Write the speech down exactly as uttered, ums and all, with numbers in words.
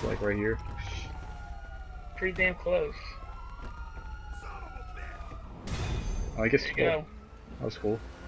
like right here. Pretty damn close. Oh, I guess There you cool. go. That was cool.